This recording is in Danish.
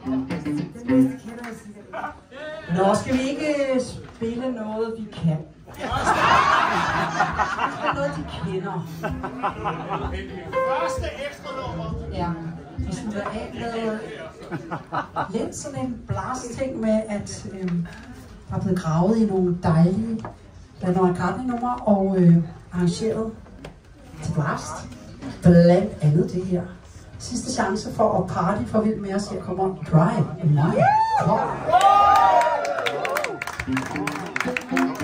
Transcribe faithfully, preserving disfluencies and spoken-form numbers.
Den bedste kender jeg sikkert. Nå, skal vi ikke spille noget, vi kan? Det er noget, de kender. Første ekstra nummer. Ja, vi slutter af med lidt sådan en blasting med, at øh, der er blevet gravet i nogle dejlige Paul McCartney-numre og øh, arrangeret til blast. Blandt andet det her. Sidste chance for at party for vild med os. Her kommer Drive in My Car.